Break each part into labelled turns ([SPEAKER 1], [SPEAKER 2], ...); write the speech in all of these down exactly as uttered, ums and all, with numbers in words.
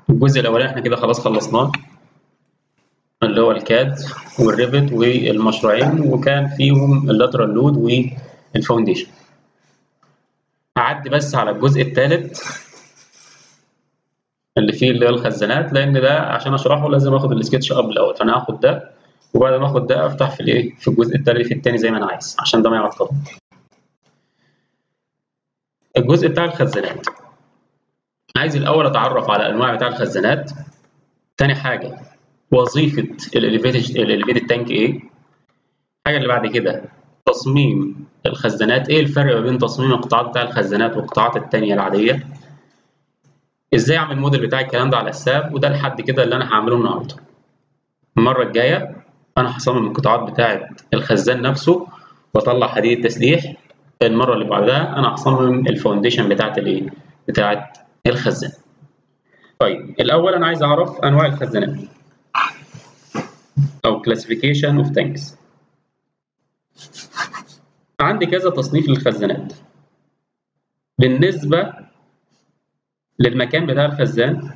[SPEAKER 1] الجزء الاولاني احنا كده خلاص خلصناه، اللي هو الكاد والريفت والمشروعين، وكان فيهم اللاترال لود والفاونديشن. هعدي بس على الجزء الثالث اللي فيه اللي هي الخزانات، لان ده عشان اشرحه لازم اخد السكتش اب الاول، فانا هاخد ده وبعد ما اخد ده افتح في الايه في الجزء الثالث الثاني زي ما انا عايز عشان ده ما يعطل. الجزء بتاع الخزانات، عايز الاول اتعرف على انواع بتاع الخزانات. ثاني حاجه وظيفه الاليفيتد الاليفيتد تانك ايه. الحاجه اللي بعد كده تصميم الخزانات، ايه الفرق ما بين تصميم القطاعات بتاع الخزانات والقطاعات الثانيه العاديه. ازاي اعمل الموديل بتاع الكلام ده على الساب، وده لحد كده اللي انا هعمله النهارده. المره الجايه انا هصمم القطاعات بتاعه الخزان نفسه واطلع حديد التسليح. المره اللي بعدها انا هصمم الفاونديشن بتاعه الايه بتاعه الخزان. طيب الاول انا عايز اعرف انواع الخزانات او classification of tanks. عندي كذا تصنيف للخزانات بالنسبه للمكان بتاع الخزان.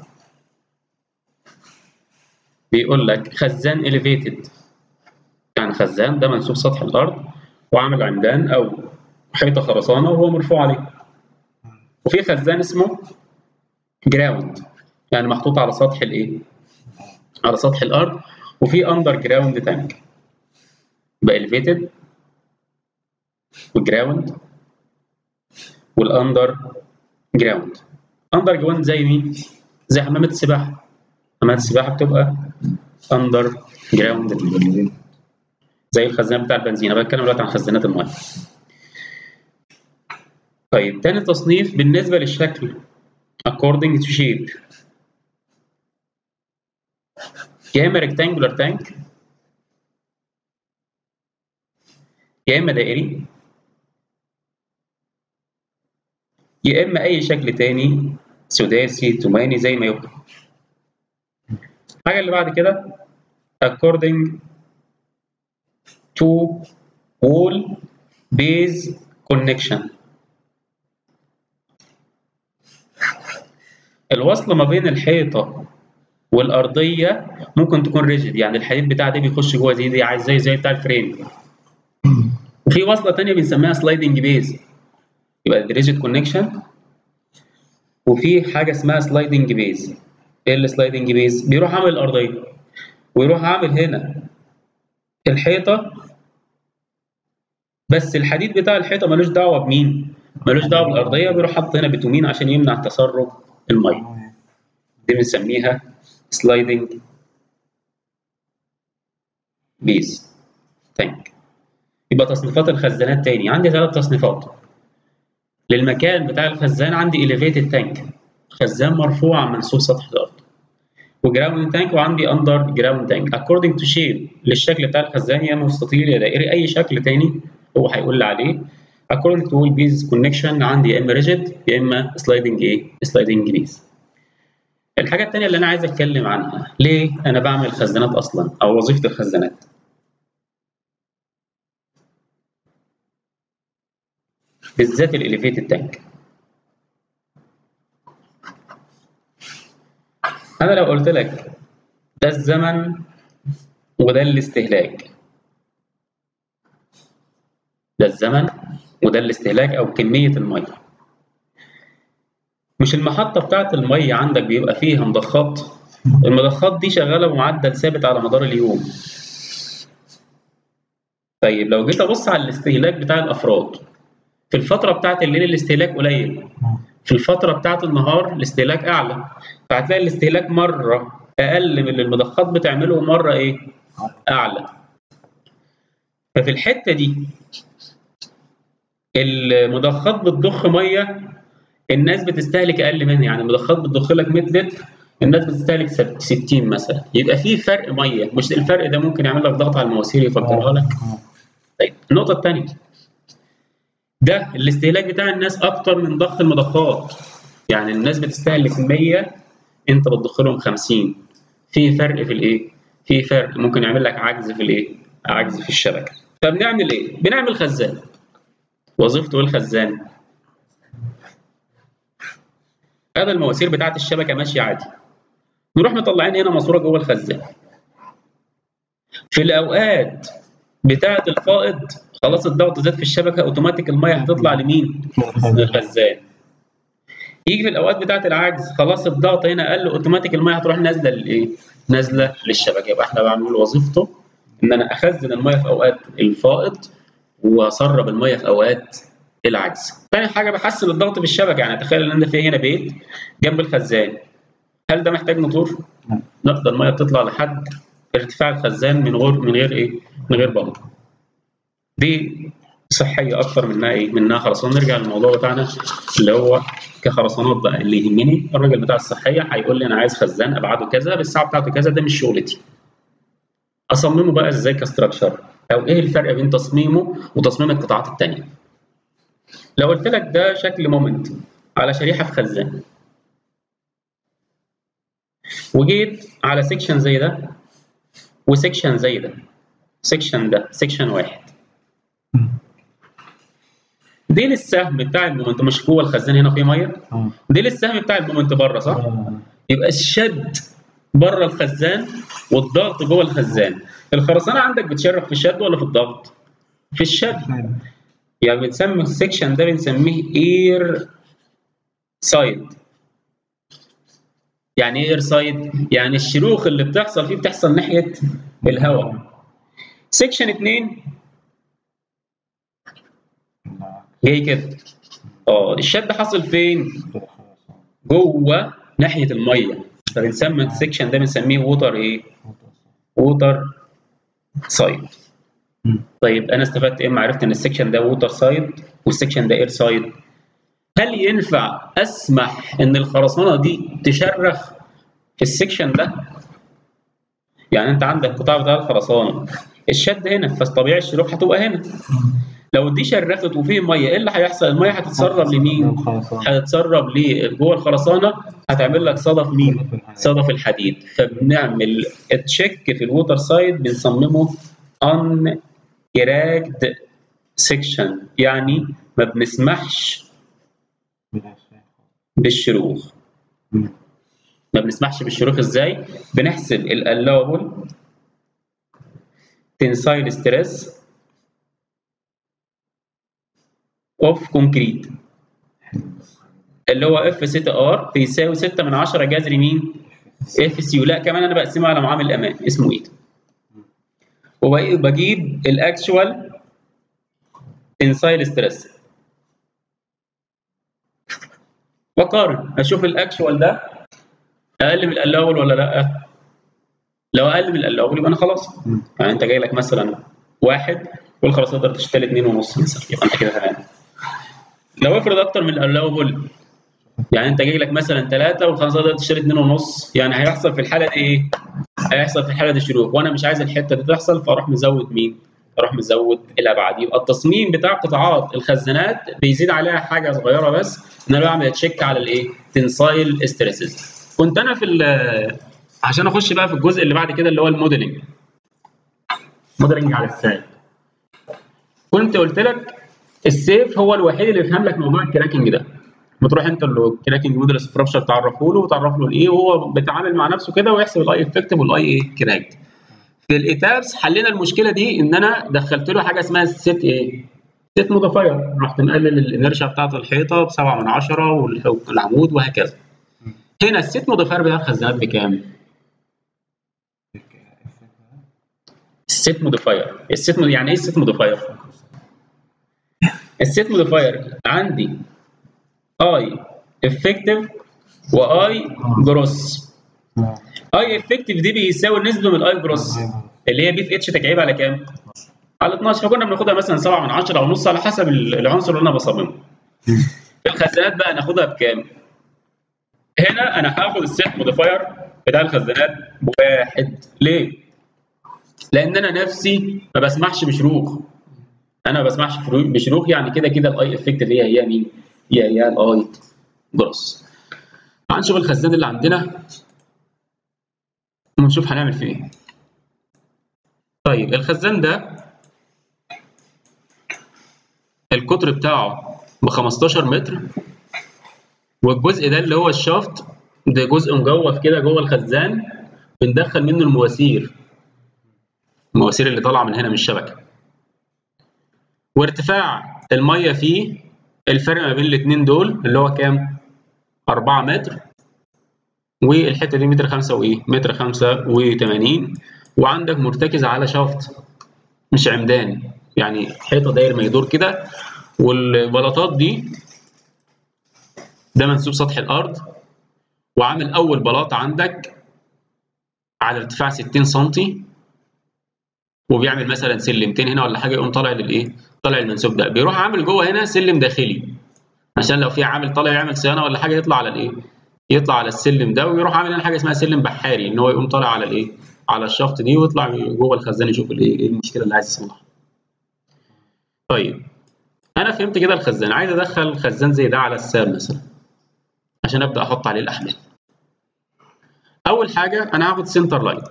[SPEAKER 1] بيقول لك خزان elevated، يعني خزان ده منسوب سطح الارض وعامل عمدان او حيطه خرسانه وهو مرفوع عليه. وفي خزان اسمه جراوند، يعني محطوط على سطح الايه على سطح الارض. وفي اندر جراوند تانك، يبقى elevated والجراوند والاندر جراوند. اندر جراوند زي مين؟ زي حمامات السباحه. حمامات السباحه بتبقى اندر جراوند، زي الخزان بتاع البنزين. انا بتكلم دلوقتي عن خزانات الميه. طيب تاني تصنيف بالنسبه للشكل according to shape، يا اما rectangular tank يا اما دائري يا اما اي شكل تاني سداسي ثماني زي ما يبقى. الحاجه اللي بعد كده according to wall base connection، الوصل ما بين الحيطه والارضيه ممكن تكون ريجيد، يعني الحديد بتاع ده بيخش جوه زي دي عايز زي زي بتاع الفريم. وفي وصله ثانيه بنسميها سلايدنج بيز، يبقى دي ريجيد كونكشن. وفي حاجه اسمها سلايدنج بيز. ايه السلايدنج بيز؟ بيروح عامل الارضيه ويروح عامل هنا الحيطه، بس الحديد بتاع الحيطه ملوش دعوه بمين؟ ملوش دعوه بالارضيه، بيروح حاطط هنا بتومين عشان يمنع تسرب الميه. دي بنسميها سلايدنج بيز تانك. يبقى تصنيفات الخزانات تاني، عندي ثلاث تصنيفات للمكان بتاع الخزان. عندي elevated تانك، خزان مرفوع عن منسوب سطح الارض، وجراوند تانك، وعندي اندر جراوند تانك. according to shape، للشكل بتاع الخزان يا مستطيل يا دائري اي شكل تاني هو هيقول لي عليه. according to wall base connection عندي يا اما rigid يا اما sliding ايه sliding base. الحاجه الثانيه اللي انا عايز اتكلم عنها، ليه انا بعمل خزانات اصلا او وظيفه الخزانات. بالذات الاليفيتد تانك. انا لو قلت لك ده الزمن وده الاستهلاك، ده الزمن وده الاستهلاك او كميه الميه. مش المحطه بتاعه الميه عندك بيبقى فيها مضخات؟ المضخات دي شغاله بمعدل ثابت على مدار اليوم. طيب لو جيت ابص على الاستهلاك بتاع الافراد، في الفتره بتاعه الليل الاستهلاك قليل، في الفتره بتاعه النهار الاستهلاك اعلى، فهتلاقي الاستهلاك مره اقل من اللي المضخات بتعمله ومره ايه اعلى. ففي الحته دي المضخات بتضخ ميه الناس بتستهلك اقل منها، يعني المضخات بتضخ لك مية لتر الناس بتستهلك ستين مثلا، يبقى في فرق ميه. مش الفرق ده ممكن يعمل لك ضغط على المواسير يفجرها لك؟ طيب النقطه الثانيه، ده الاستهلاك بتاع الناس اكتر من ضخ المضخات، يعني الناس بتستهلك مية انت بتضخ لهم خمسين، في فرق في الايه؟ في فرق ممكن يعمل لك عجز في الايه؟ عجز في الشبكه. فبنعمل ايه؟ بنعمل خزان. وظيفته ايه الخزان؟ هذا المواسير بتاعت الشبكه ماشيه عادي، نروح مطلعين هنا ماسوره جوه الخزان. في الاوقات بتاعه الفائض خلاص الضغط زاد في الشبكه، اوتوماتيك الميه هتطلع لمين؟ للخزان. يجي في الاوقات بتاعه العجز خلاص الضغط هنا قل، اوتوماتيك الميه هتروح نازله للايه؟ نازله للشبكه. يبقى احنا بعمل وظيفته ان انا اخزن الميه في اوقات الفائض واسرب الميه في اوقات العجز. ثاني حاجه بحسن الضغط في الشبكه، يعني تخيل ان انا في هنا بيت جنب الخزان، هل ده محتاج موتور؟ لا، ده الميه بتطلع لحد ارتفاع الخزان من غير من غير ايه؟ من غير بمب. دي صحيه اكتر منها ايه؟ منها خرسانه. نرجع للموضوع بتاعنا اللي هو كخرسانات بقى، اللي يهمني الراجل بتاع الصحيه هيقول لي انا عايز خزان ابعاده كذا بالساعه بتاعته كذا، ده مش شغلتي. اصممه بقى ازاي كستراكشر، او ايه الفرق بين تصميمه وتصميم القطاعات الثانيه. لو قلت لك ده شكل مومنت على شريحه في خزان، وجيت على سيكشن زي ده وسيكشن زي ده، سيكشن ده سيكشن واحد، دي للسهم بتاع المومنت، مش جوه الخزان هنا في ميه، دي للسهم بتاع المومنت بره، صح؟ يبقى الشد بره الخزان والضغط جوه الخزان. الخرسانه عندك بتشرخ في الشد ولا في الضغط؟ في الشد. يعني بنسمي السيكشن ده بنسميه اير سايد. يعني ايه اير سايد؟ يعني الشروخ اللي بتحصل فيه بتحصل ناحيه الهواء. سيكشن اتنين جاي كده، اه الشد حاصل فين؟ جوه ناحيه الميه، فبنسمي السيكشن ده بنسميه ووتر ايه؟ ووتر سايد. طيب انا استفدت ايه؟ عرفت ان السيكشن ده ووتر سايد والسيكشن ده اير سايد. هل ينفع اسمح ان الخرسانه دي تشرخ في السيكشن ده؟ يعني انت عندك قطاع بتاع الخرسانه الشد هنا، فطبيعي الشروخ هتبقى هنا. لو دي شرخت وفيه ميه، ايه اللي هيحصل؟ الميه هتتسرب لمين؟ هتتسرب لجوه الخرسانه، هتعمل لك صدى في مين؟ صدى في الحديد. فبنعمل تشيك في الووتر سايد بنصممه ان كراكد سيكشن، يعني ما بنسمحش بالشروخ. ما بنسمحش بالشروخ ازاي؟ بنحسب الالوبل تنسايل ستريس اوف كونكريت اللي هو اف سي تي ار بيساوي ستة من عشرة جذر مين؟ اف سي يو. لا كمان انا بقسمها على معامل امان اسمه ايه؟ وبجيب الاكشوال تنسايل ستريس واقارن اشوف الاكشوال ده اقل من الاول ولا لا. لو اقل من الاول يبقى انا خلاص، يعني انت جاي لك مثلا واحد قول خلاص تقدر تشتري اتنين ونص مثلا، يبقى انت كده تمام. لو افرض اكتر من الاول، يعني انت جاي لك مثلا ثلاثة والخلاص تقدر تشتري اتنين ونص، يعني هيحصل في الحاله دي ايه؟ هيحصل في الحاله دي شروخ، وانا مش عايز الحته دي تحصل، فاروح مزود مين؟ اروح مزود الابعاد. يبقى التصميم بتاع قطاعات الخزانات بيزيد عليها حاجه صغيره بس، ان انا بعمل تشيك على الايه؟ تنسايل ستريسز. كنت انا في عشان اخش بقى في الجزء اللي بعد كده اللي هو الموديلنج. موديلنج على السائل. كنت قلت لك السيف هو الوحيد اللي يفهم لك موضوع الكراكنج ده. بتروح انت الكراكنج موديل ستراكشر تعرفه له وتعرف له الايه، وهو بيتعامل مع نفسه كده ويحسب الاي افكتيف والاي ايه كراك. في الايتابس حلينا المشكله دي ان انا دخلت له حاجه اسمها السيت ايه؟ سيت موديفاير. رحت مقلل الانرشيا بتاعت الحيطه ب سبعة من عشرة والعمود وهكذا. هنا السيت موديفاير بتاع الخزانات بكام؟ السيت موديفاير، السيت مود... يعني ايه السيت موديفاير؟ السيت موديفاير عندي اي افكتيف واي جروس. اي افكتيف دي بيساوي النسبه من الاي جروس اللي هي بي في اتش تكعيب على كام؟ على اتناشر. فكنا بناخدها مثلا سبعة من عشرة او نص على حسب العنصر اللي انا بصممه. في الخزانات بقى ناخدها بكام؟ هنا انا هاخد السيت موديفاير بتاع الخزانات بواحد. ليه؟ لان انا نفسي ما بسمحش بشروخ. انا ما بسمحش بشروخ، يعني كده كده الاي افكتيف هي هي مين؟ هي هي الاي جروس. تعال نشوف الخزان اللي عندنا ونشوف هنعمل فيه ايه. طيب الخزان ده القطر بتاعه ب خمستاشر متر، والجزء ده اللي هو الشافت ده جزء مجوف كده جوه الخزان بندخل منه المواسير، المواسير اللي طالعه من هنا من الشبكه. وارتفاع الميه فيه الفرق ما بين الاثنين دول اللي هو كام؟ أربعة متر، والحته دي متر خمسة وايه؟ متر خمسة وثمانين، وعندك مرتكز على شافت مش عمدان، يعني حيطه داير ما يدور كده. والبلاطات دي ده منسوب سطح الارض، وعامل اول بلاطه عندك على ارتفاع ستين سنتي، وبيعمل مثلا سلمتين هنا ولا حاجه، يقوم طالع للايه؟ طالع المنسوب ده، بيروح عامل جوه هنا سلم داخلي عشان لو في عامل طالع يعمل صيانه ولا حاجه يطلع على الايه؟ يطلع على السلم ده، ويروح عامل هنا حاجه اسمها سلم بحاري، ان هو يقوم طالع على الايه؟ على الشفط دي، ويطلع جوه الخزان يشوف الايه؟ ايه المشكله اللي عايز يصلحها. طيب انا فهمت كده الخزان، عايز ادخل خزان زي ده على الساب مثلا عشان ابدا احط عليه الاحمال. اول حاجه انا هاخد سنتر لاين،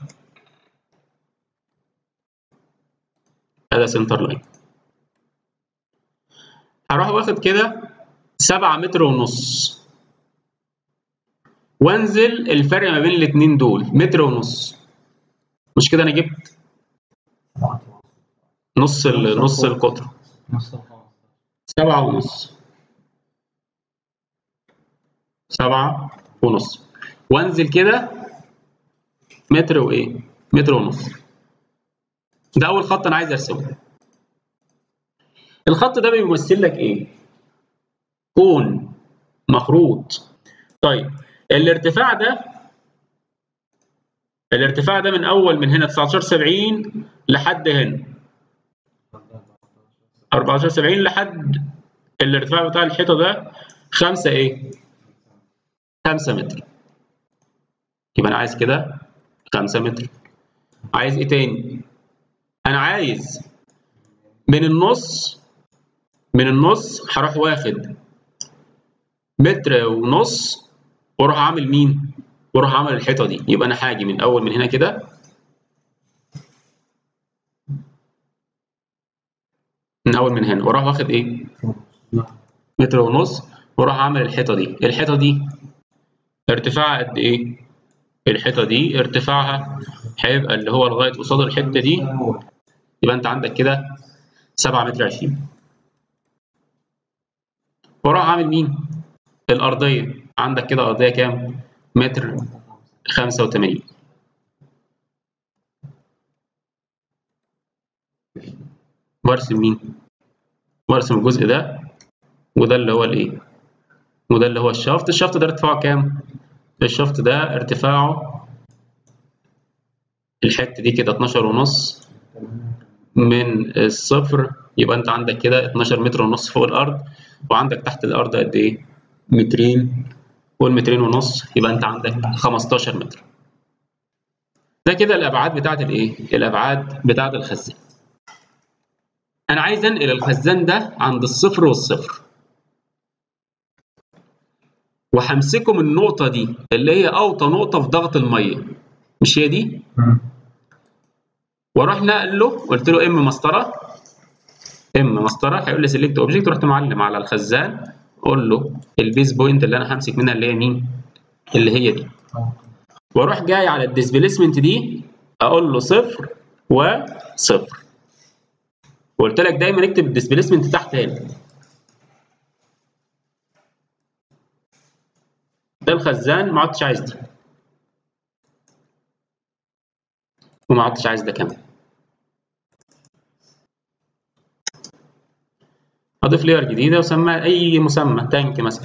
[SPEAKER 1] هذا سنتر لاين، هروح واخد كده سبعة متر ونص، وانزل الفرق ما بين الاثنين دول متر ونص. مش كده انا جبت نص نص القطر، سبعة ونص، سبعة ونص، وانزل كده متر وايه؟ متر ونص. ده اول خط انا عايز ارسمه. الخط ده بيمثل لك ايه؟ كون مخروط. طيب الارتفاع ده، الارتفاع ده من اول من هنا تسعتاشر سبعين لحد هنا أربعتاشر سبعين، لحد الارتفاع بتاع الحيطه ده خمسة ايه؟ خمسة متر. يبقى انا عايز كده خمسة متر. عايز ايه تاني؟ انا عايز من النص، من النص هروح واخد متر ونص، واروح عامل مين؟ واروح عامل الحيطه دي. يبقى انا هاجي من اول من هنا كده، من اول من هنا، واروح واخد ايه؟ متر ونص، واروح عامل الحيطه دي. الحيطه دي ارتفاعها قد ايه؟ الحيطه دي ارتفاعها هيبقى اللي هو لغايه قصاد الحته دي، يبقى انت عندك كده سبعة متر عشرين. واروح عامل مين؟ الارضيه. عندك كده ارضيه كام؟ متر خمسة وثمانين. وارسم مين؟ وارسم الجزء ده، وده اللي هو الايه؟ وده اللي هو الشافت. الشافت ده ارتفاعه كام؟ الشافت ده ارتفاعه الحته دي كده اتناشر ونص من الصفر، يبقى انت عندك كده اتناشر متر ونص فوق الارض، وعندك تحت الارض قد ايه؟ مترين، والمترين ونص، يبقى انت عندك خمستاشر متر. ده كده الابعاد بتاعت الايه؟ الابعاد بتاعت الخزان. انا عايز انقل الخزان ده عند الصفر والصفر، وهمسكه من النقطه دي اللي هي اوطى نقطه في ضغط الميه، مش هي دي؟ واروح نقله، قلت له ام مسطره، ام مسطره، هيقول لي سيلكت اوبجكت، رحت معلم على الخزان، اقول له البيز بوينت اللي انا همسك منها اللي هي مين؟ اللي هي دي. واروح جاي على الديسبيسمنت دي، اقول له صفر وصفر. وقلت لك دايما اكتب الديسبيسمنت تحت هنا. ده الخزان، ما عدتش عايز دي، وما عدتش عايز ده كمان. اضيف لير جديده وسميها اي مسمى، تانك مثلا،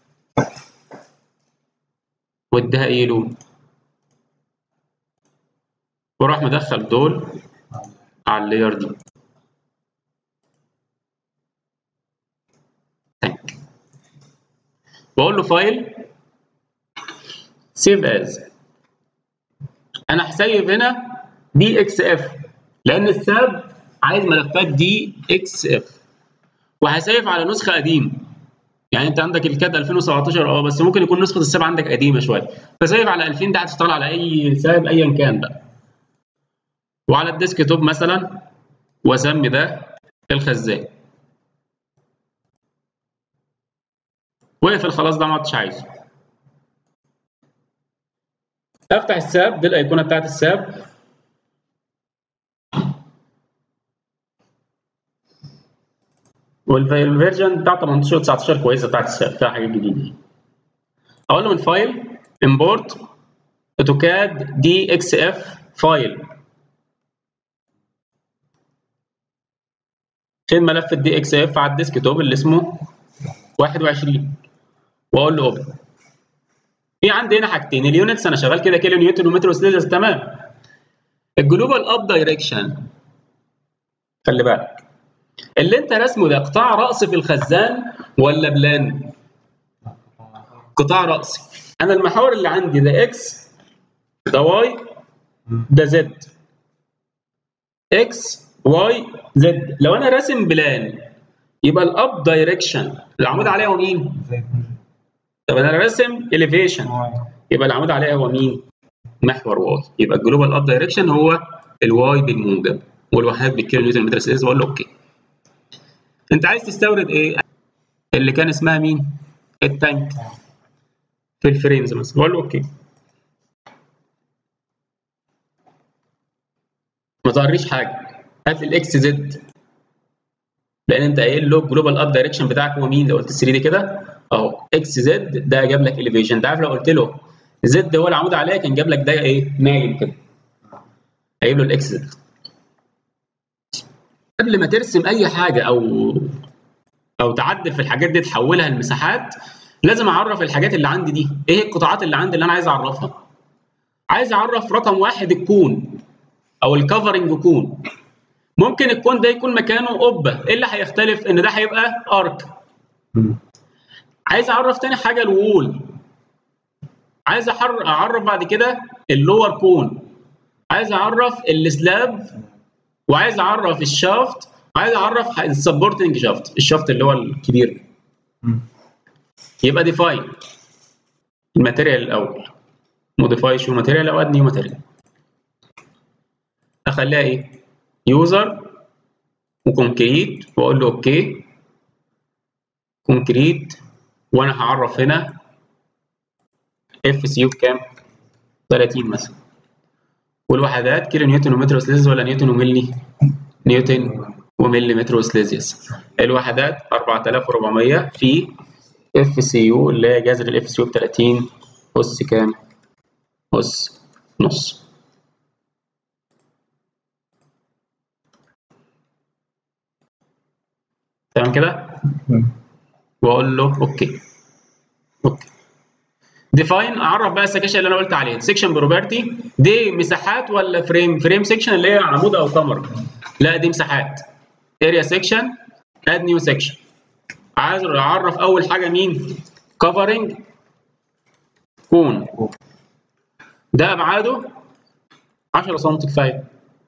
[SPEAKER 1] واديها اي لون، واروح مدخل دول على اللاير دي تانك، واقول له فايل سيف از. انا هسيب هنا دي اكس اف، لان الساب عايز ملفات دي اكس اف، وهسيف على نسخه قديمه. يعني انت عندك الكاد ألفين وسبعتاشر، اه بس ممكن يكون نسخه الساب عندك قديمه شويه، فسيف على ألفين، ده هتشتغل على اي ساب ايا كان بقى. وعلى الديسك توب مثلا، واسمي ده الخزان. واقفل خلاص، ده ما عدتش عايزه. افتح الساب، دي الايقونه بتاعت الساب. والفيرجن بتاع تمنتاشر وتسعتاشر كويسه بتاعت الساب، فيها حاجات جديده. اقول له من فايل امبورت اوتوكاد دي اكس اف فايل، فين ملف الدي اكس اف؟ على الديسك توب اللي اسمه واحد وعشرين، واقول له اوبن. في عندي هنا حاجتين، اليونتس انا شغال كده كيلو نيوتن ومتر وسليزرز تمام. الجلوبال اب دايركشن، خلي بالك اللي انت رسمه ده قطاع رأسي في الخزان ولا بلان؟ قطاع رأسي. انا المحور اللي عندي ده اكس، ده واي، ده زد. اكس واي زد. لو انا راسم بلان يبقى الاب دايركشن العمود عليها هو مين؟ طب انا راسم اليفيشن يبقى العمود عليها هو مين؟ محور واي. يبقى الجلوبال اب دايركشن هو الواي بالموجب والوحدات بالكيلو نيوتن متر سيز. بقول له اوكي. انت عايز تستورد ايه؟ اللي كان اسمها مين؟ التانك في الفريمز مثلا. بقول له اوكي. ما تقريش حاجه، هات الاكس زد، لان انت قايل له الجلوبال اب دايركشن بتاعك هو مين؟ لو قلت ثري دي كده اهو اكس زد، ده جاب لك اليفيشن. انت عارف لو قلت له زد هو العمود عليه كان جاب لك ده ايه؟ نايم كده. قايل له الاكس زد. قبل ما ترسم اي حاجه او او تعدل في الحاجات دي تحولها لمساحات، لازم اعرف الحاجات اللي عندي دي ايه القطاعات اللي عندي اللي انا عايز اعرفها. عايز اعرف رقم واحد الكون او الكفرنج كون. ممكن الكون ده يكون مكانه قبه، ايه اللي هيختلف؟ ان ده هيبقى ارك. عايز اعرف تاني حاجه الوول. عايز اعرف بعد كده اللور كون. عايز اعرف السلاب، وعايز اعرف الشافت، وعايز اعرف السبورتنج شافت، الشافت اللي هو الكبير. يبقى ديفاين الماتيريال الاول، موديفاي شو ماتيريال او اد نيو ماتيريال. اخليها ايه؟ يوزر وكونكريت، واقول له اوكي كونكريت. وانا هعرف هنا اف سي يو بكام؟ ثلاثين مثلا. والوحدات كيلو نيوتن ومتر وسليزيوس ولا نيوتن وملي؟ نيوتن وملي متر وسليزيوس. الوحدات أربعة آلاف وأربعمية في اف سي يو اللي هي جذر الاف سي يو ب ثلاثين اس كام؟ اس نص. تمام كده؟ واقول له اوكي. اوكي. ديفاين، اعرف بقى السكاشن اللي انا قلت عليه. سكشن بروبرتي دي مساحات ولا فريم؟ فريم سكشن اللي هي عمود او كاميرا. لا دي مساحات. اريا سكشن، اد نيو سكشن. عايز اعرف اول حاجه مين؟ كفرنج كون. ده ابعاده عشرة سم كفايه.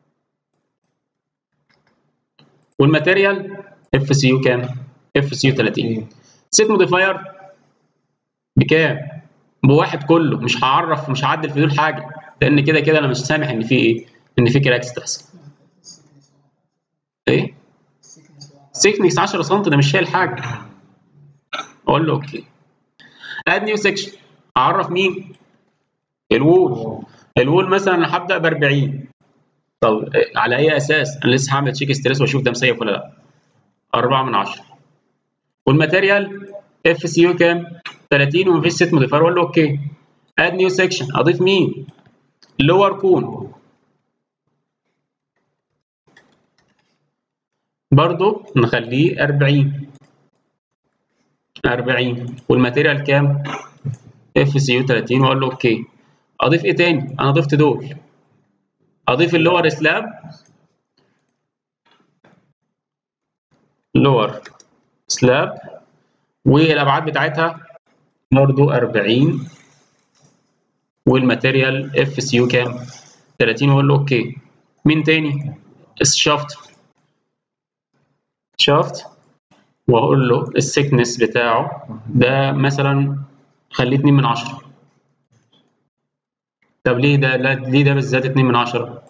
[SPEAKER 1] والماتيريال اف سي يو كام؟ اف سي يو ثلاثين. سيت موديفاير بكام؟ بواحد كله. مش هعرف، مش هعدل في دول حاجه، لان كده كده انا مش سامح ان في ايه؟ ان في كراكس تحصل. ايه؟ سيكنس عشرة سم، ده مش شايل حاجه. اقول له اوكي. اد نيو سكشن، اعرف مين؟ الوول. الوول مثلا انا هبدا ب أربعين. طب على اي اساس؟ انا لسه هعمل تشيك ستريس واشوف ده مسيف ولا لا. أربعة من عشرة. والماتيريال اف سي يو كام؟ ثلاثين ومفيش ست موديفاير. اقول له اوكي. اد نيو سكشن، اضيف مين؟ لور كون. برضه نخليه أربعين. أربعين. والماتيريال كام؟ اف سي يو ثلاثين. واقول له اوكي. اضيف ايه تاني؟ انا ضفت دول. اضيف اللور سلاب، لور سلاب، والابعاد بتاعتها برضه أربعين. والماتيريال اف سي يو كام؟ ثلاثين. واقول له اوكي. مين تاني؟ الشافت. شافت، واقول له السكنس بتاعه ده مثلا خليه اتنين من عشرة. طب ليه ده؟ لا ليه ده بالذات اتنين من عشرة؟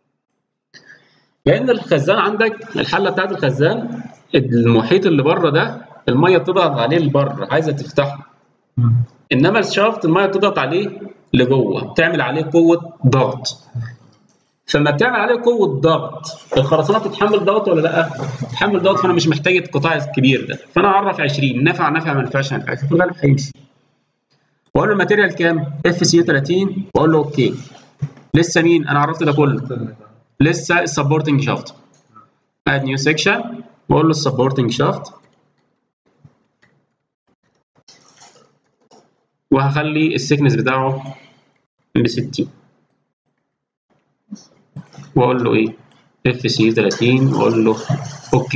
[SPEAKER 1] لان الخزان عندك، الحله بتاعت الخزان المحيط اللي بره ده الميه بتضغط عليه لبره عايزه تفتحه. انما الشافت الميه بتضغط عليه لجوه تعمل عليه قوه ضغط. فلما بتعمل عليه قوه ضغط الخرسانه بتتحمل ضغط ولا لا؟ بتتحمل ضغط، فانا مش محتاج القطاع الكبير ده، فانا اعرف عشرين نفع نفع ما نفعش ما نفعش، في الغالب هيمشي. واقول له الماتيريال كام؟ اف سي ثلاثين واقول له اوكي. لسه مين؟ انا عرفت ده كله. لسه السبورتنج شافت. اد نيو سيكشن واقول له السبورتنج شافت، وهخلي السكنس بتاعه ب ستين واقول له ايه؟ اف سي ثلاثين واقول له اوكي.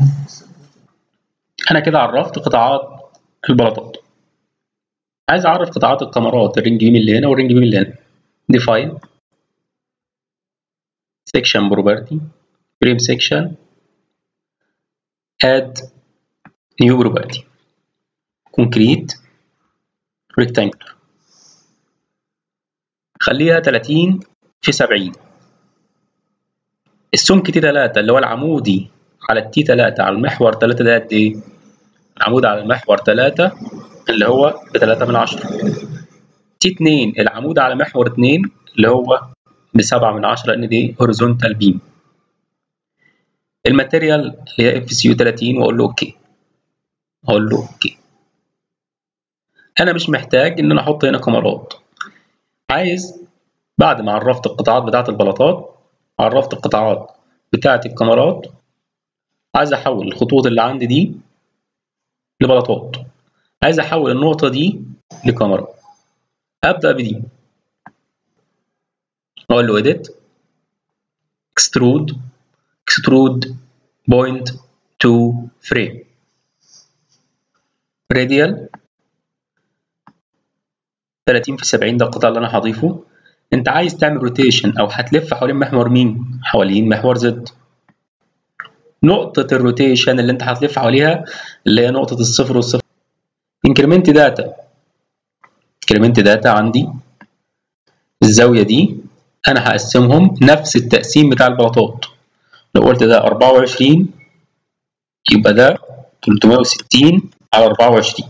[SPEAKER 1] انا كده عرفت قطاعات البلاطات. عايز اعرف قطاعات الكاميرات، الرينج بيم اللي هنا والرينج بيم اللي هنا. ديفاين سيكشن بروبرتي فريم سيكشن اد نيو بروبرتي كونكريت ريكتانجلر، خليها ثلاثين في سبعين. السمك تي ثلاثة اللي هو العمودي على التي ثلاثة على المحور ثلاثة ده قد ايه؟ العمود على المحور ثلاثة اللي هو ب ثلاثة من عشرة. تي اثنين العمود على محور اثنين اللي هو ب سبعة من عشرة لان دي هوريزونتال بيم. الماتيريال اللي هي اف سي يو ثلاثين واقول له اوكي. اقول له اوكي. انا مش محتاج ان انا احط هنا كاميرات. عايز بعد ما عرفت القطاعات بتاعه البلاطات، عرفت القطاعات بتاعه الكاميرات، عايز احول الخطوط اللي عندي دي لبلاطات. عايز احول النقطه دي لكاميرا. ابدا بدي، اقول له edit extrude extrude point to frame radial ثلاثين في سبعين. ده القطاع اللي انا هضيفه. انت عايز تعمل روتيشن او هتلف حوالين محور مين؟ حوالين محور زد. نقطة الروتيشن اللي انت هتلف حواليها اللي هي نقطة الصفر والصفر. انكريمنت داتا انكريمنت داتا عندي الزاوية دي انا هقسمهم نفس التقسيم بتاع البلاطات. لو قلت ده أربعة وعشرين يبقى ده ثلاثمائة وستين على أربعة وعشرين.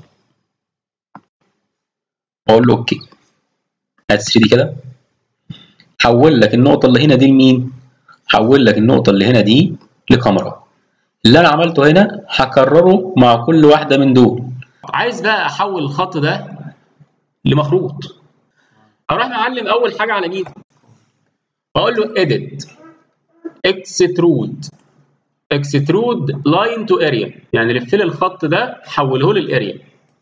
[SPEAKER 1] اقول له اوكي. هات ثري دي كده. حول لك النقطة اللي هنا دي لمين؟ حول لك النقطة اللي هنا دي لكاميرا. اللي انا عملته هنا هكرره مع كل واحدة من دول. عايز بقى احول الخط ده لمخروط. اروح معلم اول حاجة على مين؟ اقول له edit extrude extrude line to area، يعني لف لي الخط ده حوله لي الاريا.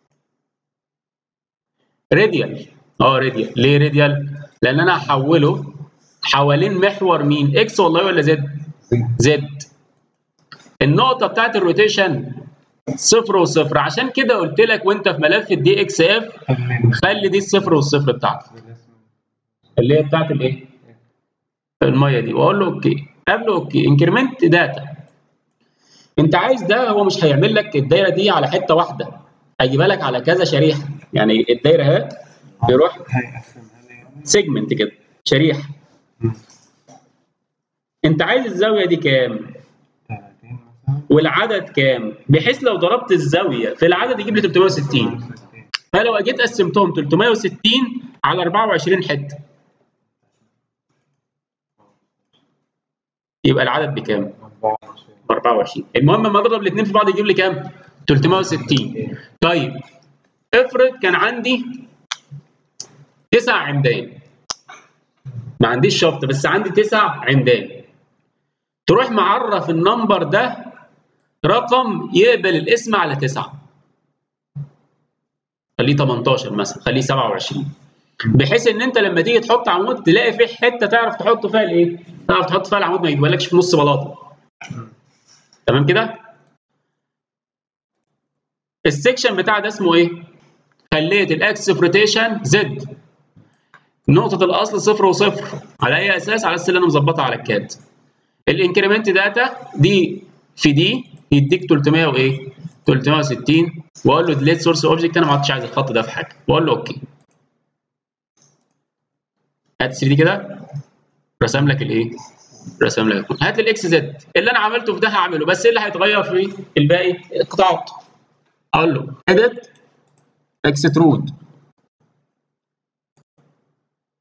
[SPEAKER 1] راديال اه راديال. ليه راديال؟ لان انا هحوله حوالين محور مين؟ اكس والله ولا زد؟ زد. النقطه بتاعت الروتيشن صفر وصفر، عشان كده قلت لك وانت في ملف الدي اكس اف خلي دي الصفر والصفر بتاعتك اللي هي بتاعت الايه؟ الميه دي. واقول له اوكي. قبل اوكي انكريمنت داتا. انت عايز ده، هو مش هيعمل لك الدايره دي على حته واحده، هيجيبها لك على كذا شريحه. يعني الدايره اهي بيروح سيجمنت كده شريحه. انت عايز الزاويه دي كام؟ والعدد كام؟ بحيث لو ضربت الزاويه في العدد يجيب لي ثلاثمائة وستين. فلو جيت قسمتهم ثلاثمائة وستين على أربعة وعشرين حته يبقى العدد بكام؟ أربعة وعشرين. المهم لما اضرب الاثنين في بعض يجيب لي كام؟ ثلاثمائة وستين. طيب افرض كان عندي تسع عمدان، ما عنديش شفط بس عندي تسع عمدان، تروح معرف النمبر ده رقم يقبل الاسم على تسعة، خليه تمنتاشر مثلا، خليه سبعة وعشرين، بحيث ان انت لما تيجي تحط عمود تلاقي في حته تعرف تحط فيها الايه؟ تعرف تحط فيها العمود ما يجيبلكش في نص بلاطه. تمام كده؟ السكشن بتاع ده اسمه ايه؟ خليت الاكس روتيشن زد، نقطه الاصل صفر وصفر. على اي اساس؟ على الاساس اللي انا مظبطها على الكاد. الانكريمنت داتا دي في دي يديك ثلاثمائة وايه؟ ثلاثمائة وستين. واقول له ديليت سورس اوبجكت، انا ما عدتش عايز الخط ده في حاجه، واقول له اوكي. هات ثري دي كده رسم لك الايه؟ رسم لك. هات لي الاكس زد اللي انا عملته في ده هعمله، بس ايه اللي هيتغير في الباقي؟ القطاعات. اقول له edit extrude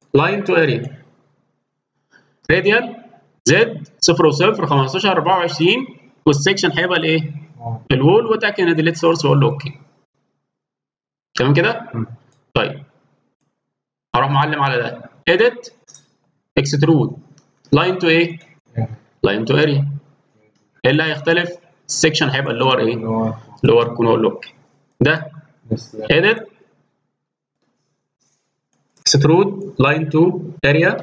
[SPEAKER 1] لاين تو اريا راديال زد صفر وصفر خمستاشر اربعة وعشرين والسكشن هيبقى الايه؟ الوول واتاكد ان ديليت سورس واقول له اوكي. تمام كده؟ طيب هروح معلم على ده edit extrude line to ايه؟ line to area. ايه اللي هيختلف؟ السكشن هيبقى اللور ايه؟ لور كون اقول له اوكي. ده edit extrude line to area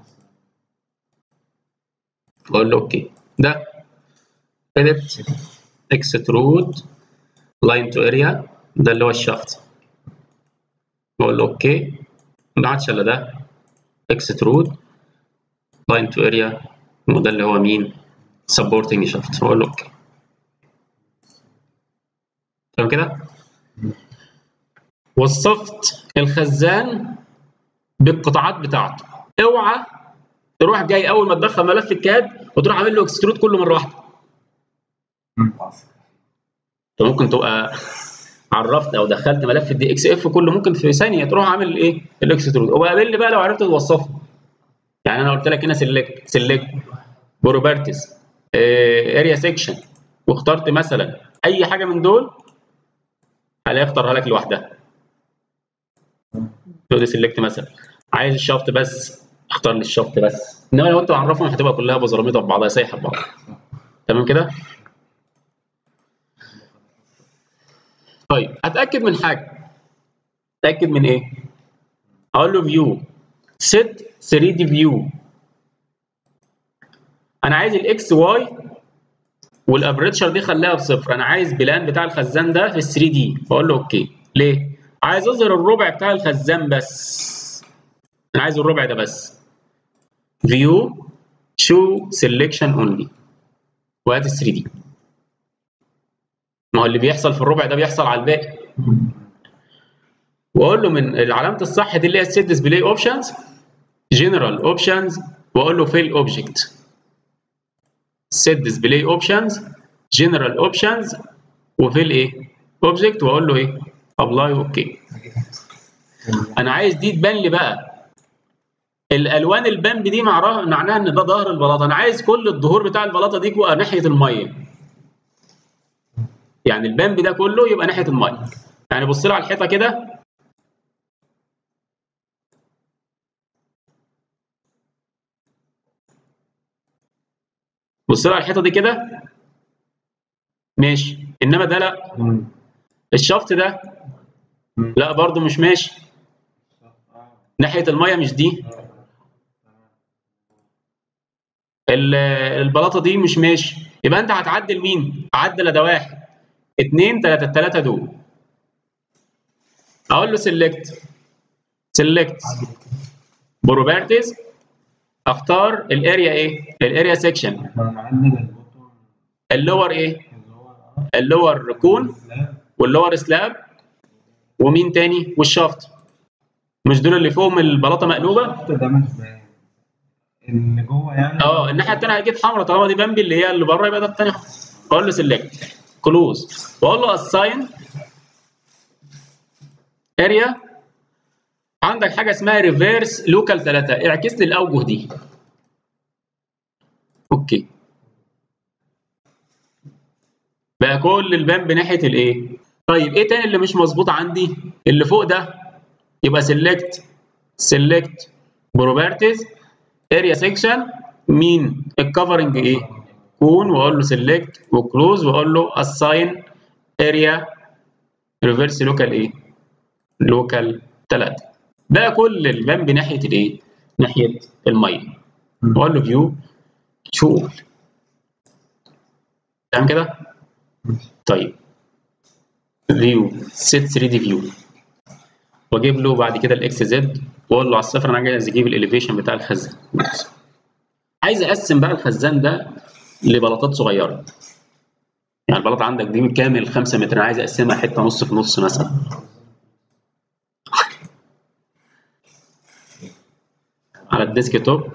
[SPEAKER 1] اقول له اوكي. ده edit extrude line to area ده اللي هو الشافت بقول له اوكي. ما عادش الا ده extrude line to area وده اللي هو مين؟ supporting shaft بقول له اوكي. تمام كده؟ وصفت الخزان بالقطاعات بتاعته. اوعى تروح جاي اول ما تدخل ملف الكاد وتروح عامل له اكسترود كله مره واحده. انت ممكن تبقى عرفت او دخلت ملف الدي اكس اف كله ممكن في ثانيه تروح عامل ايه؟ الاكسترود. وقابل بقى لو عرفت توصفه. يعني انا قلت لك هنا سيلكت سيلكت بروبرتيز اريا سيكشن واخترت مثلا اي حاجه من دول هلاقي اختارها لك لوحدها. تقول لي سيلكت مثلا عايز الشافت بس اختار لي الشافت بس. انما لو انت معرفهم هتبقى كلها بزراميطه في بعضها سايحه في بعض. تمام كده؟ طيب اتاكد من حاجه. اتاكد من ايه؟ اقول له فيو set ثري دي فيو. انا عايز الاكس واي والابريتشر دي خليها بصفر. انا عايز بلان بتاع الخزان ده في ثري دي بقول له اوكي. ليه؟ عايز اظهر الربع بتاع الخزان بس. انا عايز الربع ده بس. فيو شو سيلكشن اونلي وهات ال ثري دي. ما هو اللي بيحصل في الربع ده بيحصل على الباقي. واقول له من علامه الصح دي اللي هي السيت ديسبلاي اوبشنز جنرال اوبشنز واقول له فيل اوبجكت. سيت ديسبلاي اوبشنز جنرال اوبشنز وفيل ايه؟ اوبجكت واقول له ايه؟ ابلاي اوكي. انا عايز دي تبان لي بقى. الالوان البامب دي معناها ان ده ظهر البلاطه. انا عايز كل الظهور بتاع البلاطه دي يبقى ناحيه الميه. يعني البامب ده كله يبقى ناحيه الميه. يعني بص لي على الحيطه كده. بص لي على الحيطه دي كده ماشي. انما ده لا. الشفط ده لا برضو مش ماشي ناحيه الميه. مش دي البلاطه دي مش ماشي. يبقى انت هتعدل مين؟ هعدل ده واحد اثنين ثلاثه الثلاثه دول. اقول له سيلكت سيلكت بروبرتيز اختار الاريا ايه؟ الاريا سيكشن. اللور ايه؟ اللور كون واللور سلاب ومين تاني؟ والشافت. مش دول اللي فوقهم البلاطه مقلوبه؟
[SPEAKER 2] ده مش باين ان جوه يعني.
[SPEAKER 1] اه الناحيه الثانيه اكيد حمراء طالما دي بامبي اللي هي اللي بره يبقى ده الثاني. اقول له سيلكت كلوز واقول له اساين اريا. عندك حاجه اسمها ريفيرس لوكال ثلاثة. اعكس لي الاوجه دي. اوكي. بقى كل البامب ناحيه الايه؟ طيب ايه تاني اللي مش مظبوط عندي؟ اللي فوق ده. يبقى سيلكت سيلكت بروبرتيز اريا سيكشن مين؟ الكفرنج ايه؟ كون واقول له سيلكت وكلوز واقول له اساين اريا ريفرس لوكال ايه؟ لوكال ثلاثة. بقى كل البامب ناحيه الايه؟ ناحيه الميه. واقول له فيو شو. تمام كده؟ طيب فيو سيت ثري دي فيو واجيب له بعد كده الاكس زد واقول له على الصفر انا عايز اجيب الاليفيشن بتاع الخزان. عايز اقسم بقى الخزان ده لبلاطات صغيره. يعني البلاطه عندك دي بالكامل خمسة متر. انا عايز اقسمها حته نص في نص مثلا. على الديسك توب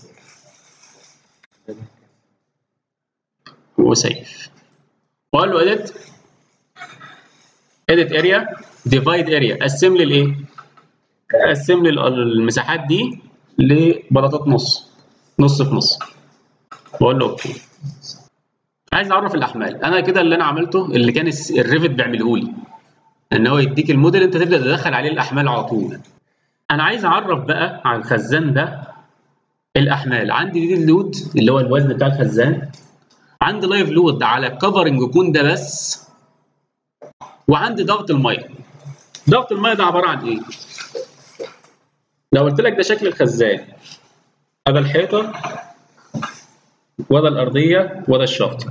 [SPEAKER 1] وسيف واقول له اديت اديت اريا ديفايد اريا. قسم لي الايه؟ قسم لي المساحات دي لبلاطات نص نص في نص، بقول له اوكي. عايز اعرف الاحمال. انا كده اللي انا عملته اللي كان الريفت بيعمله لي، ان هو يديك الموديل انت تبدا تدخل عليه الاحمال على طول. انا عايز اعرف بقى على الخزان ده الاحمال. عندي دي اللود اللي هو الوزن بتاع الخزان، عندي لايف لود على كفرنج كون ده بس، وعندي ضغط الميه. ضغط الميه ده عباره عن ايه؟ لو قلت لك ده شكل الخزان، هذا الحيطه وده الارضيه وده الشاطئ،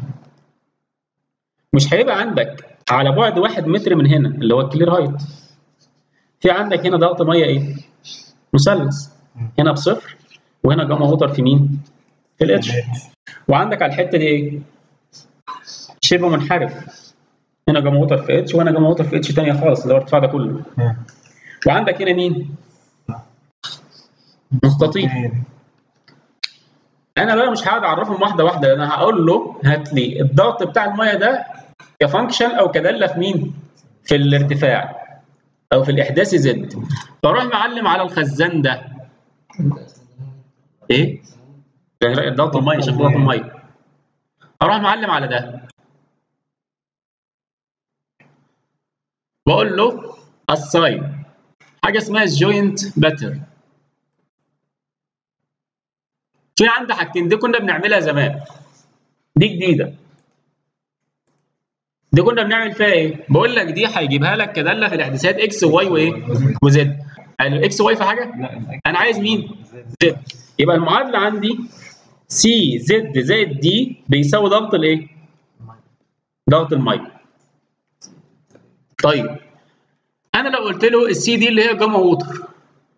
[SPEAKER 1] مش هيبقى عندك على بعد واحد متر من هنا اللي هو الكلير هايت، في عندك هنا ضغط ميه ايه؟ مثلث، هنا بصفر وهنا جاما ووتر في مين؟ في الاتش. وعندك على الحته دي ايه؟ شبه منحرف، هنا جاما ووتر في اتش وهنا جاما ووتر في اتش ثانيه خالص اللي هو الارتفاع ده كله. وعندك هنا مين؟ مستطيل. انا بقى مش هقعد اعرفهم واحده واحده، انا هقول له هات لي الضغط بتاع الميه ده كفانكشن او كداله في مين؟ في الارتفاع او في الاحداث زد. فاروح معلم على الخزان ده ايه؟ ضغط الميه، شكل ضغط الميه. اروح معلم على ده، بقول له الساين حاجه اسمها الجوينت باتر. في عندي حاجتين دي كنا بنعملها زمان، دي جديده. دي كنا بنعمل فيها ايه؟ بقول لك دي هيجيبها لك كداله في الاحداثيات اكس وواي وايه؟ وزد. الاكس واي في حاجه؟ انا عايز مين؟ زد. يبقى المعادله عندي سي زد زائد دي بيساوي ضغط الايه؟ ضغط الميه. طيب انا لو قلت له السي دي اللي هي جاما ووتر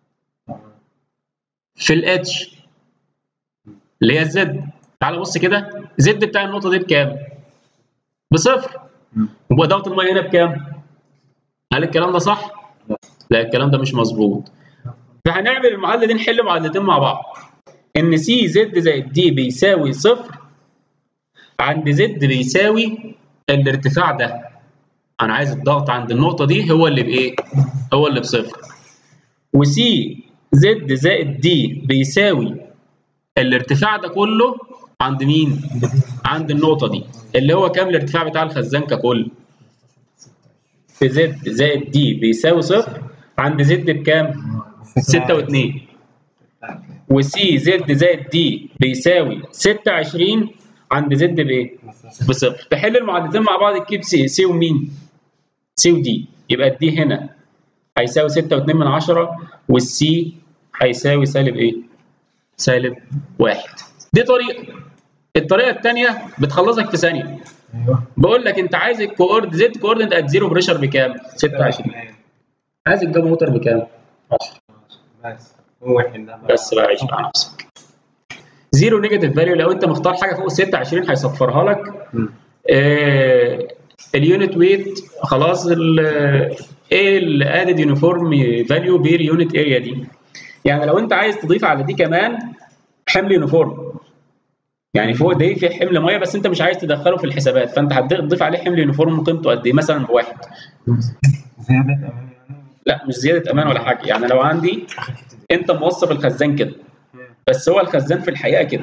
[SPEAKER 1] في الاتش اللي هي الزد، تعال بص كده، زد بتاع النقطه دي بكام؟ بصفر. وبقى ضغط الميه هنا بكام؟ هل الكلام ده صح؟ لا الكلام ده مش مظبوط. فهنعمل المعادله دي، نحل معادلتين مع بعض، ان سي زد زائد دي بيساوي صفر عند زد بيساوي الارتفاع ده. انا عايز الضغط عند النقطه دي هو اللي بايه؟ هو اللي بصفر. وسي زد زائد دي بيساوي الارتفاع ده كله عند مين؟ عند النقطه دي اللي هو كام الارتفاع بتاع الخزان ككل؟ في زد زائد دي بيساوي صفر عند زد بكام؟ ستة واتنين. وسي زد زائد دي بيساوي ستة وعشرين عند زد بايه؟ بصفر. تحل المعادلتين مع بعض تجيب سي سي ومين؟ سي ودي. يبقى الدي هنا هيساوي ستة واتنين من عشرة والسي هيساوي سالب ايه؟ سالب واحد. دي طريقه. الطريقه الثانيه بتخلصك في ثانيه. بقول لك انت عايز الكوورد زد كوردينت ات زيرو بريشر بكام؟ ستة وعشرين. عايز الجاما ووتر بكام؟ عشرة.
[SPEAKER 2] بس هو يحلها
[SPEAKER 1] بس بقى عيش مع نفسك. زيرو نيجاتيف فاليو، لو انت مختار حاجه فوق ستة وعشرين هيصفرها لك. آه اليونت ويت خلاص، ايه الادد يونيفورم فاليو بير يونت اريا دي. يعني لو انت عايز تضيف على دي كمان حمل يونيفورم، يعني فوق دي في حمل ميه بس انت مش عايز تدخله في الحسابات، فانت هتضيف عليه حمل يونيفورم قيمته قد ايه؟ مثلا بواحد.
[SPEAKER 2] زيادة أمان يعني؟
[SPEAKER 1] لا مش زياده امان ولا حاجه. يعني لو عندي انت موصف الخزان كده بس هو الخزان في الحقيقه كده،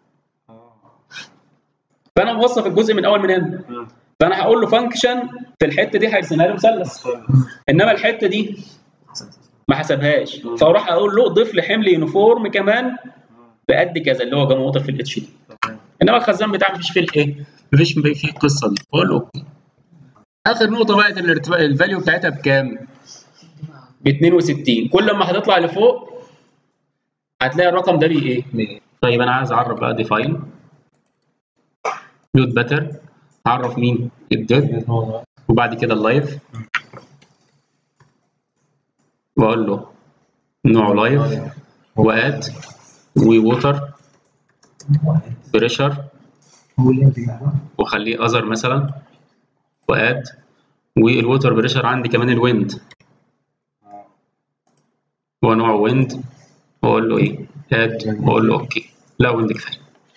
[SPEAKER 1] فانا موصف الجزء من اول من هنا، فانا هقول له فانكشن في الحته دي هيرسمها لي مثلث، انما الحته دي ما حسبهاش، فاروح اقول له ضيف لي حمل يونيفورم كمان بقد كذا اللي هو جاما ووتر في الاتش دي. انما الخزان بتاعي مفيش فيه الايه؟ مفيش فيه القصه دي. بقول له اوكي. اخر نقطه بقت الارتفاع الفاليو بتاعتها بكام؟ ب اتنين وستين. كل ما هتطلع لفوق هتلاقي الرقم ده بي ايه؟ طيب انا عايز اعرف بقى ديفاين لود باتر. اعرف مين؟ الديد وبعد كده اللايف، واقول له نوع لايف واد ووتر بريشر وخليه اذر مثلا واد، والووتر بريشر عندي كمان الويند هو نوع ويند، واقول له ايه؟ اد، واقول له اوكي. لا ويند كفايه.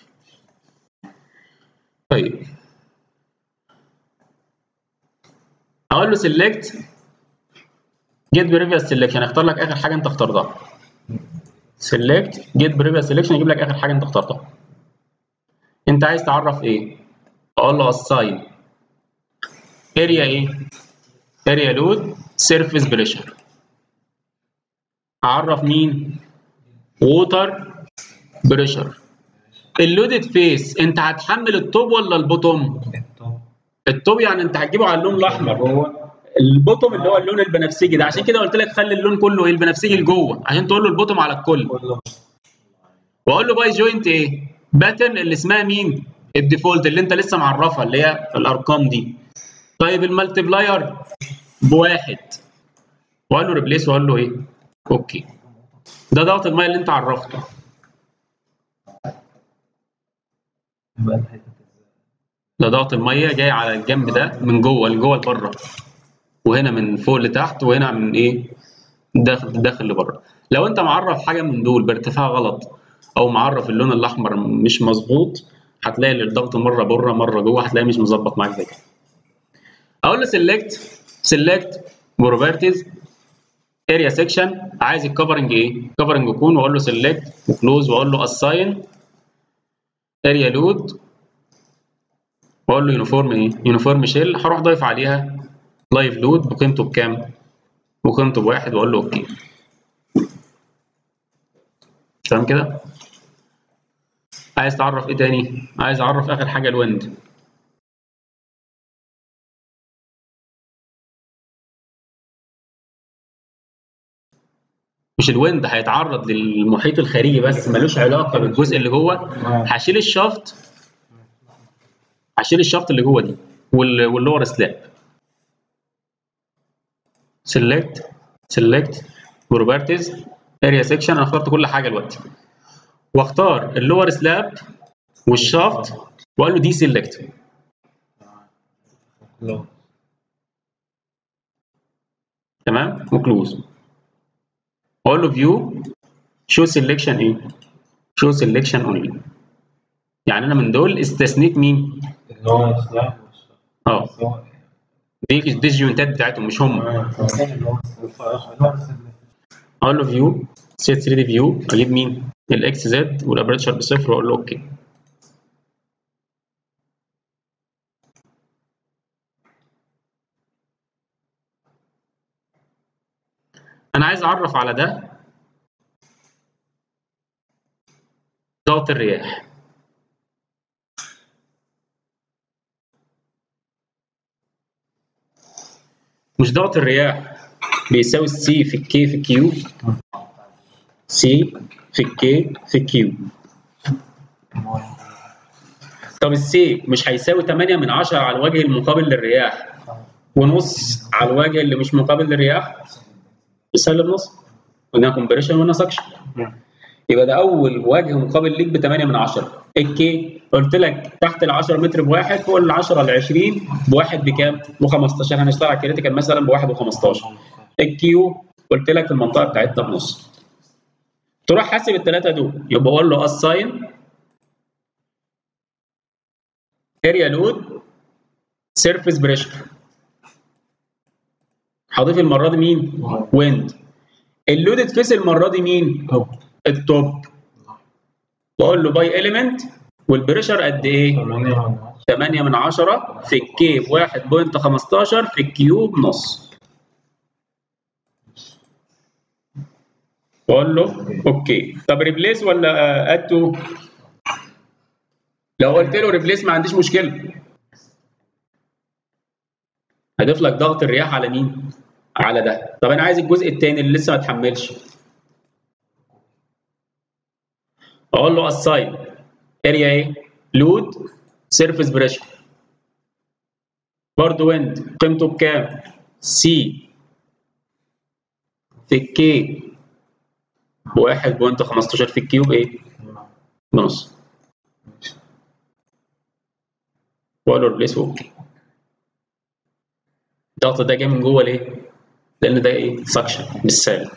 [SPEAKER 1] طيب اقول له سيلكت جيت بريفيوس سيلكشن اختار لك اخر حاجه انت اخترتها. سيلكت جيت بريفيوس سيلكشن يجيب لك اخر حاجه انت اخترتها. انت عايز تعرف ايه؟ اقول له اساين اريا ايه؟ اريا لود سيرفيس بريشر. اعرف مين؟ ووتر بريشر. اللودد فيس انت هتحمل التوب ولا البوتوم؟
[SPEAKER 2] التوب.
[SPEAKER 1] التوب يعني انت هتجيبه على اللون الاحمر.
[SPEAKER 2] جوه.
[SPEAKER 1] البوتوم اللي هو اللون البنفسجي ده، عشان كده قلت لك خلي اللون كله ايه البنفسجي لجوه عشان تقول له البوتوم على الكل.
[SPEAKER 2] كله.
[SPEAKER 1] واقول له باي جوينت ايه؟ باترن اللي اسمها مين؟ الديفولت اللي انت لسه معرفها اللي هي الارقام دي. طيب المالتيبلاير بواحد. واقول له ريبليس واقول له ايه؟ اوكي. ده ضغط الميه اللي انت عرفته. ده ضغط الميه جاي على الجنب ده من جوه لجوه لبره. وهنا من فوق لتحت وهنا من ايه؟ داخل داخل لبره. لو انت معرف حاجه من دول بارتفاع غلط او معرف اللون الاحمر مش مظبوط هتلاقي الضغط مره بره مره جوه هتلاقيه مش مظبط معاك زي كده. اقول له سيلكت سيلكت بروبرتيز اريا سيكشن عايز الكفرنج ايه؟ كفرنج يكون واقول له سيلكت وكلوز واقول له اساين اريا لود واقول له يونيفورم ايه؟ يونيفورم شيل. هروح ضايف عليها لايف لود بقيمته بكام؟ بقيمته بواحد واقول له اوكي. تمام كده؟ عايز تعرف ايه تاني؟ عايز اعرف اخر حاجه الويند. مش الويند هيتعرض للمحيط الخارجي بس ملوش علاقه بالجزء اللي جوه. هشيل الشافت هشيل الشافت اللي جوه دي واللور سلاب. سيلكت سيلكت بروبرتيز اريا سيكشن انا اخترت كل حاجه دلوقتي. واختار اللور سلاب والشافت واقول له دي سيلكت. تمام وكلوز. واقول له فيو شو سيلكشن ايه؟ شو سيلكشن اونلي. يعني انا من دول استثنيت مين؟
[SPEAKER 2] اللي هو السلاح.
[SPEAKER 1] اه دي دي الجوينتات بتاعتهم مش هم. اقول له فيو سيت ثري دي فيو اجيب مين؟ الاكس زد والابريتشر بصفر واقول له اوكي. انا عايز اعرف على ده ضغط الرياح. مش ضغط الرياح بيساوي السي في الكي في الكيو. سي في الكي في الكيو. طب السي مش هيساوي تمانية من عشرة على الوجه المقابل للرياح ونص على الوجه اللي مش مقابل للرياح؟ سالب نص. قلنا كومبريشن وقلنا سكشن. يبقى ده اول وجه مقابل ليك ب تمانية من عشرة. الكي قلت لك تحت ال عشرة متر بواحد فوق ال عشرة ل عشرين بواحد بكام؟ ب خمستاشر. هنشتغل على الكريتيكال مثلا بواحد وخمستاشر. الكيو قلت لك المنطقه بتاعتنا بنص. تروح حاسب الثلاثه دول يبقى اقول له اساين اريا لود سيرفيس بريشر. هضيف المره دي مين؟ ويند. اللودد فيس المره دي مين؟ التوب. واقول له باي اليمنت والبريشر قد ايه؟ تمانية من عشرة في الكي ب واحد فاصلة خمستاشر في الكيو بنص. واقول له اوكي. طب ريبليس ولا اد تو؟ لو قلت له ريبليس ما عنديش مشكله. هضيف لك ضغط الرياح على مين؟ على ده. طب انا عايز الجزء الثاني اللي لسه ما اتحملش. اقول له اساين اريا ايه؟ لود سيرفيس بريشر. برضه ويند قيمته بكام؟ سي في الكي ب واحد فاصلة خمستاشر في الكيو بايه؟ بنص. واقول له ريبليس اوكي. الضغط ده جاي من جوه ليه؟ لان ده ايه؟ سكشن مش سالب.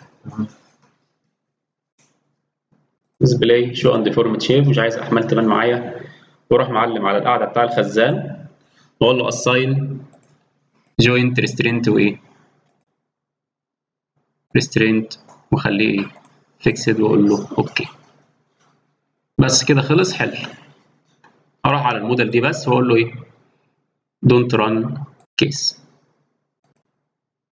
[SPEAKER 1] ديسبلاي شو اند فورمت شيب مش عايز احمال تبان معايا. واروح معلم على القاعده بتاع الخزان واقول له اساين جوينت ريسترينت وايه؟ ريسترينت واخليه ايه فيكسد واقول له اوكي. بس كده خلص حل. اروح على الموديل دي بس واقول له ايه دونت ران كيس.